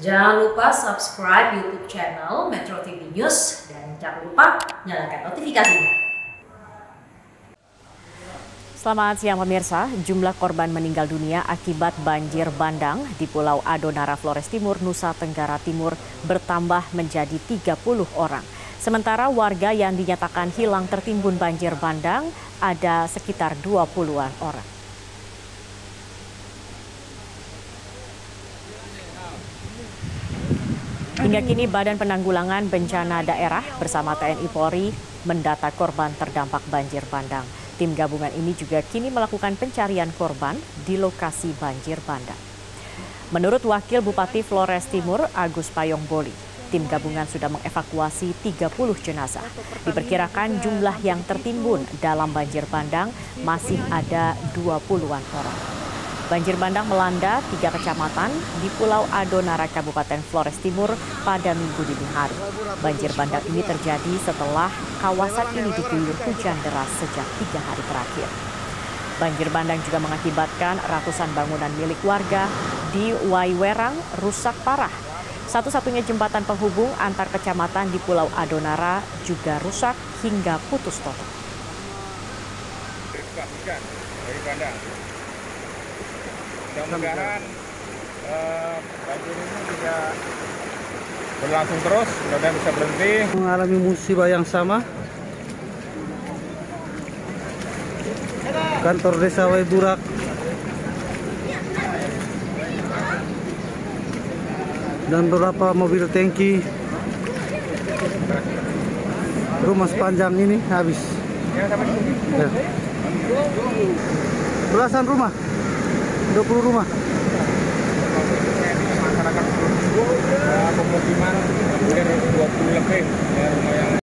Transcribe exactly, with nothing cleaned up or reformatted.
Jangan lupa subscribe YouTube channel Metro T V News dan jangan lupa nyalakan notifikasinya. Selamat siang pemirsa, jumlah korban meninggal dunia akibat banjir bandang di Pulau Adonara, Flores Timur, Nusa Tenggara Timur bertambah menjadi tiga puluh orang. Sementara warga yang dinyatakan hilang tertimbun banjir bandang ada sekitar dua puluhan orang. Hingga kini Badan Penanggulangan Bencana Daerah bersama T N I Polri mendata korban terdampak banjir bandang. Tim gabungan ini juga kini melakukan pencarian korban di lokasi banjir bandang. Menurut Wakil Bupati Flores Timur, Agus Payong Boli, tim gabungan sudah mengevakuasi tiga puluh jenazah. Diperkirakan jumlah yang tertimbun dalam banjir bandang masih ada dua puluhan orang. Banjir bandang melanda tiga kecamatan di Pulau Adonara, Kabupaten Flores Timur pada Minggu dini hari. Banjir bandang ini terjadi setelah kawasan ini diguyur hujan deras sejak tiga hari terakhir. Banjir bandang juga mengakibatkan ratusan bangunan milik warga di Waiwerang rusak parah. Satu-satunya jembatan penghubung antar kecamatan di Pulau Adonara juga rusak hingga putus total. Dari bandang. Mudah-mudahan eh, banjir ini tidak berlangsung terus, mudah-mudahan bisa berhenti. Mengalami musibah yang sama. Kantor Desa Waiburak dan beberapa mobil tangki, rumah sepanjang ini habis. Ya. Belasan rumah, dua puluh rumah. Masyarakat pemukiman lebih dari dua puluh lebih ya, rumah yang